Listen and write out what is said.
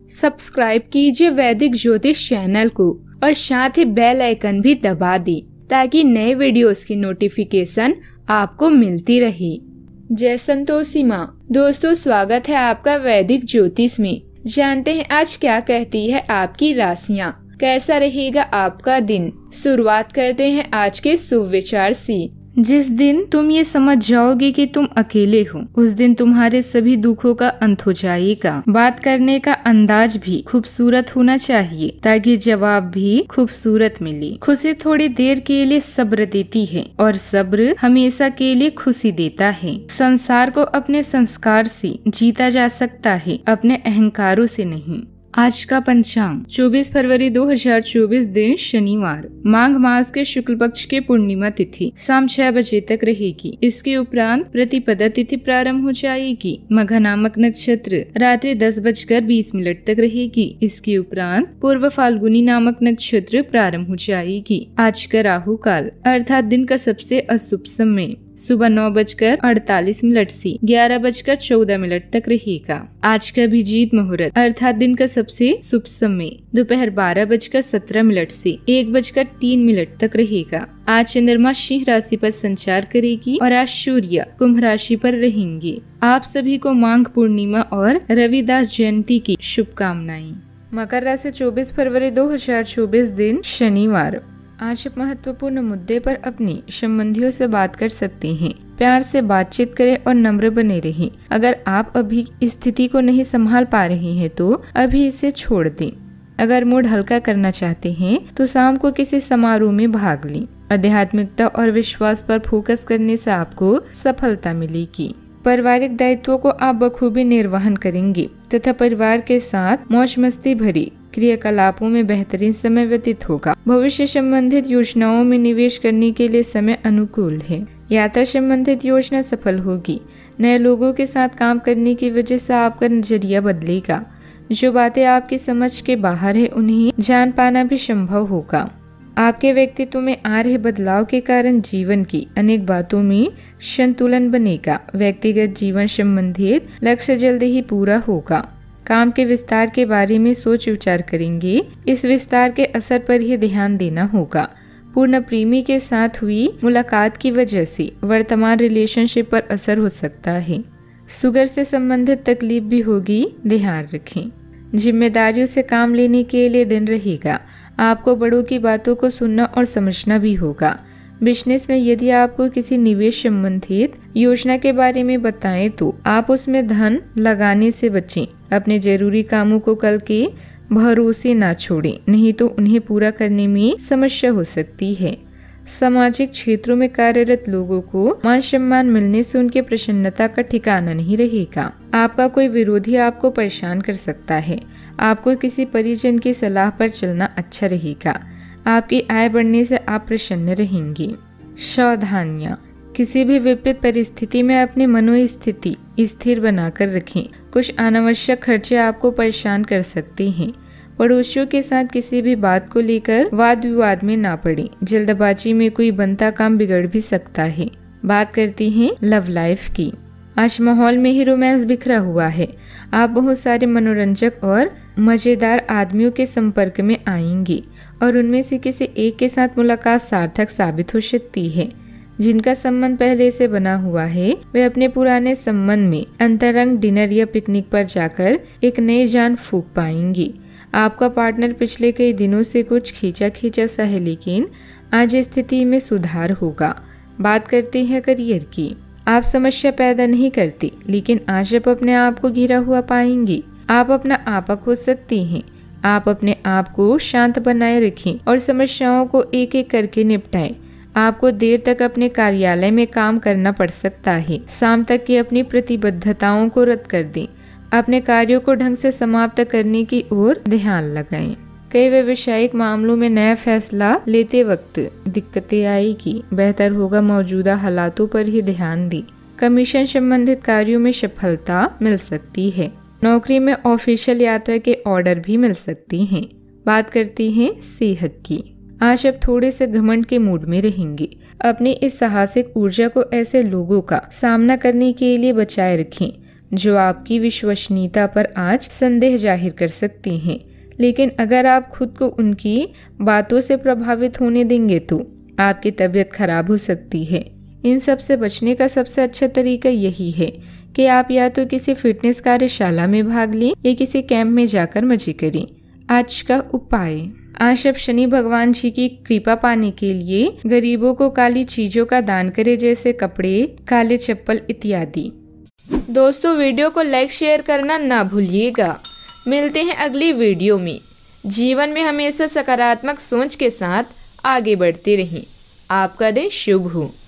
Subscribe कीजिए वैदिक ज्योतिष चैनल को और साथ ही बेल आइकन भी दबा दी ताकि नए वीडियोस की नोटिफिकेशन आपको मिलती रहे। जय संतोषी माँ। दोस्तों, स्वागत है आपका वैदिक ज्योतिष में। जानते हैं आज क्या कहती है आपकी राशियाँ, कैसा रहेगा आपका दिन। शुरुआत करते हैं आज के शुभ विचार से। जिस दिन तुम ये समझ जाओगे कि तुम अकेले हो, उस दिन तुम्हारे सभी दुखों का अंत हो जाएगा। बात करने का अंदाज भी खूबसूरत होना चाहिए ताकि जवाब भी खूबसूरत मिले। खुशी थोड़ी देर के लिए सब्र देती है और सब्र हमेशा के लिए खुशी देता है। संसार को अपने संस्कार से जीता जा सकता है, अपने अहंकारों से नहीं। आज का पंचांग 24 फरवरी 2024 दिन शनिवार, माघ मास के शुक्ल पक्ष के पूर्णिमा तिथि शाम 6 बजे तक रहेगी। इसके उपरांत प्रतिपदा तिथि प्रारंभ हो जाएगी। मघा नामक नक्षत्र रात्रि 10:20 तक रहेगी। इसके उपरांत पूर्व फाल्गुनी नामक नक्षत्र प्रारंभ हो जाएगी। आज का राहु काल अर्थात दिन का सबसे अशुभ समय सुबह 9:48 से 11:14 तक रहेगा। आज का अभिजीत मुहूर्त अर्थात दिन का सबसे शुभ समय दोपहर 12:17 से 1:03 तक रहेगा। आज चंद्रमा सिंह राशि पर संचार करेगी और आज सूर्य कुंभ राशि पर रहेंगे। आप सभी को माघ पूर्णिमा और रविदास जयंती की शुभकामनाएं। मकर राशि 24 फरवरी 2024 दिन शनिवार। आज आप महत्वपूर्ण मुद्दे पर अपने संबंधियों से बात कर सकते हैं। प्यार से बातचीत करें और नम्र बने रहें। अगर आप अभी स्थिति को नहीं संभाल पा रहे हैं तो अभी इसे छोड़ दें। अगर मूड हल्का करना चाहते हैं तो शाम को किसी समारोह में भाग लें। आध्यात्मिकता और विश्वास पर फोकस करने से आपको सफलता मिलेगी। पारिवारिक दायित्वों को आप बखूबी निर्वहन करेंगे तथा परिवार के साथ मौज मस्ती भरी क्रियाकलापों में बेहतरीन समय व्यतीत होगा। भविष्य संबंधित योजनाओं में निवेश करने के लिए समय अनुकूल है। यात्रा संबंधित योजना सफल होगी। नए लोगों के साथ काम करने की वजह से आपका नजरिया बदलेगा। जो बातें आपकी समझ के बाहर है उन्हें जान पाना भी संभव होगा। आपके व्यक्तित्व में आ रहे बदलाव के कारण जीवन की अनेक बातों में संतुलन बनेगा। व्यक्तिगत जीवन संबंधित लक्ष्य जल्दी ही पूरा होगा। काम के विस्तार के बारे में सोच विचार करेंगे। इस विस्तार के असर पर ही ध्यान देना होगा। पूर्ण प्रेमी के साथ हुई मुलाकात की वजह से वर्तमान रिलेशनशिप पर असर हो सकता है। शुगर से संबंधित तकलीफ भी होगी, ध्यान रखें। जिम्मेदारियों से काम लेने के लिए दिन रहेगा। आपको बड़ों की बातों को सुनना और समझना भी होगा। बिजनेस में यदि आपको किसी निवेश संबंधित योजना के बारे में बताएं तो आप उसमें धन लगाने से बचें। अपने जरूरी कामों को कल के भरोसे ना छोड़ें, नहीं तो उन्हें पूरा करने में समस्या हो सकती है। सामाजिक क्षेत्रों में कार्यरत लोगों को मान सम्मान मिलने से उनके प्रसन्नता का ठिकाना नहीं रहेगा। आपका कोई विरोधी आपको परेशान कर सकता है। आपको किसी परिजन की सलाह पर चलना अच्छा रहेगा। आपकी आय बढ़ने से आप प्रसन्न रहेंगे। सावधानियां। किसी भी विपरीत परिस्थिति में अपनी मनोस्थिति स्थिर बनाकर रखें। कुछ अनावश्यक खर्चे आपको परेशान कर सकते हैं। पड़ोसियों के साथ किसी भी बात को लेकर वाद विवाद में ना पड़ें। जल्दबाजी में कोई बनता काम बिगड़ भी सकता है। बात करती हैं लव लाइफ की। आज माहौल में ही रोमांस बिखरा हुआ है। आप बहुत सारे मनोरंजक और मजेदार आदमियों के संपर्क में आएंगे और उनमें से किसी एक के साथ मुलाकात सार्थक साबित हो सकती है। जिनका संबंध पहले से बना हुआ है वे अपने पुराने संबंध में अंतरंग डिनर या पिकनिक पर जाकर एक नई जान फूंक पाएंगे। आपका पार्टनर पिछले कई दिनों से कुछ खींचा सा है, लेकिन आज स्थिति में सुधार होगा। बात करते हैं करियर की। आप समस्या पैदा नहीं करती, लेकिन आज आप अपने आप को घिरा हुआ पाएंगे। आप अपना आपा खो सकती हैं। आप अपने आप को शांत बनाए रखें और समस्याओं को एक एक करके निपटाएं। आपको देर तक अपने कार्यालय में काम करना पड़ सकता है। शाम तक की अपनी प्रतिबद्धताओं को रद्द कर दें। अपने कार्यों को ढंग से समाप्त करने की ओर ध्यान लगाएं। कई व्यवसायिक मामलों में नया फैसला लेते वक्त दिक्कतें आएगी। बेहतर होगा मौजूदा हालातों पर ही ध्यान दें। कमीशन संबंधित कार्यों में सफलता मिल सकती है। नौकरी में ऑफिशियल यात्रा के ऑर्डर भी मिल सकती हैं। बात करती हैं सेहत की। आज आप थोड़े से घमंड के मूड में रहेंगे। अपनी इस साहसिक ऊर्जा को ऐसे लोगों का सामना करने के लिए बचाए रखें। जो आपकी विश्वसनीयता पर आज संदेह जाहिर कर सकती हैं। लेकिन अगर आप खुद को उनकी बातों से प्रभावित होने देंगे तो आपकी तबीयत खराब हो सकती है। इन सब से बचने का सबसे अच्छा तरीका यही है कि आप या तो किसी फिटनेस कार्यशाला में भाग लें या किसी कैंप में जाकर मजे करें। आज का उपाय, आज आप शनि भगवान जी की कृपा पाने के लिए गरीबों को काली चीजों का दान करें, जैसे कपड़े, काले चप्पल इत्यादि। दोस्तों, वीडियो को लाइक शेयर करना ना भूलिएगा। मिलते हैं अगली वीडियो में। जीवन में हमेशा सकारात्मक सोच के साथ आगे बढ़ते रहें। आपका दिन शुभ हो।